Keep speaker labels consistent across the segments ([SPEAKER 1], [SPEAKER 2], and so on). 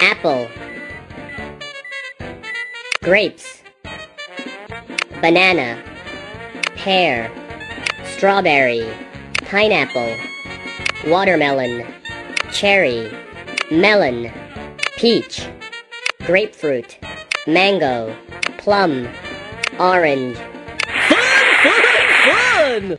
[SPEAKER 1] apple, grapes, banana, pear, strawberry, pineapple, watermelon, cherry, melon, peach, grapefruit, mango, plum, orange.
[SPEAKER 2] Fun!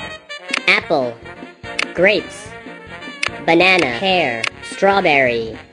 [SPEAKER 1] Apple, grapes, banana, pear, strawberry,